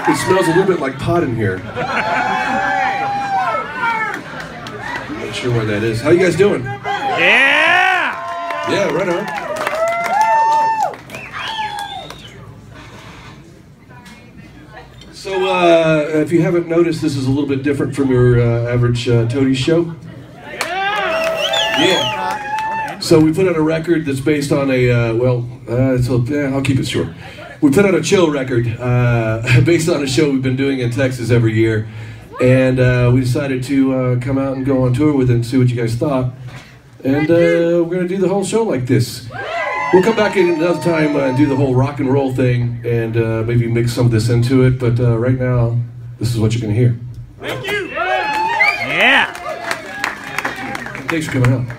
It smells a little bit like pot in here. Not sure where that is. How you guys doing? Yeah! Yeah, right on. So, if you haven't noticed, this is a little bit different from your average Toadies show. Yeah. So we put out a record that's based on a, I'll keep it short. We put out a chill record based on a show we've been doing in Texas every year. And we decided to come out and go on tour with it and see what you guys thought. And we're going to do the whole show like this. We'll come back in another time and do the whole rock and roll thing and maybe mix some of this into it. But right now, this is what you're going to hear. Thank you! Yeah! Thanks for coming out.